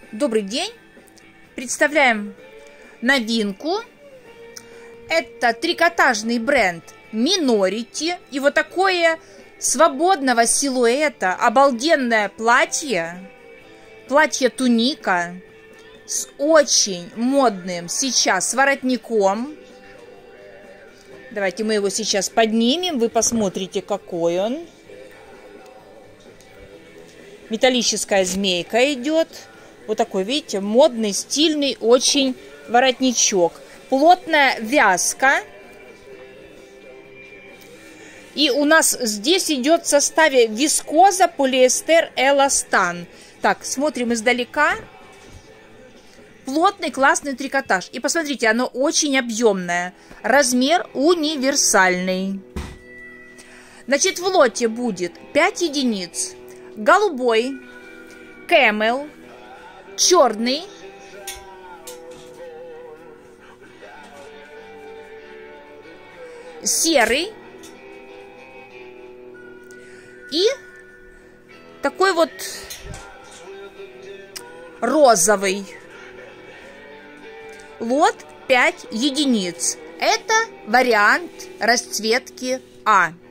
Добрый день! Представляем новинку. Это трикотажный бренд Minority. И вот такое свободного силуэта обалденное платье. Платье-туника с очень модным сейчас воротником. Давайте мы его сейчас поднимем. Вы посмотрите, какой он. Металлическая змейка идет. Вот такой, видите, модный, стильный очень воротничок. Плотная вязка. И у нас здесь идет в составе вискоза, полиэстер, эластан. Так, смотрим издалека. Плотный, классный трикотаж. И посмотрите, оно очень объемное. Размер универсальный. Значит, в лоте будет 5 единиц. Голубой, кэмел, черный, серый и такой вот розовый. Лот 5 единиц. Это вариант расцветки А.